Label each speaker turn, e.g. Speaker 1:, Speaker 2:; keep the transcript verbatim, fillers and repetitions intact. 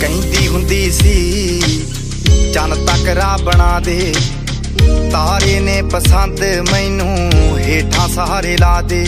Speaker 1: कहती हुंदी सी चन तक राह बना दे, तारे ने पसंद मैनू हेठां सहारे ला दे।